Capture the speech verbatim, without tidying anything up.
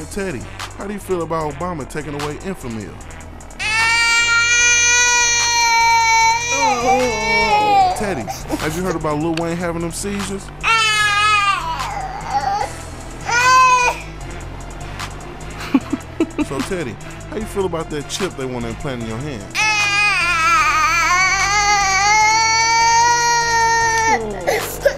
Teddy, how do you feel about Obama taking away infant Teddy, have you heard about Lil Wayne having them seizures? So Teddy, how you feel about that chip they want to implant in your hand? Oh.